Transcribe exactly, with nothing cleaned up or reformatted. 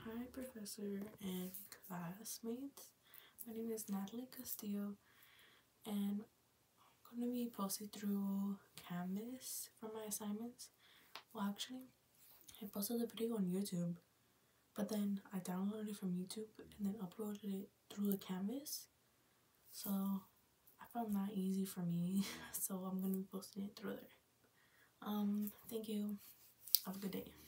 Hi, professor and classmates. My name is Natalie Castillo, and I'm going to be posting through Canvas for my assignments. Well, actually, I posted the video on YouTube, but then I downloaded it from YouTube and then uploaded it through the Canvas. So I found that easy for me, so I'm going to be posting it through there. Um, thank you. Have a good day.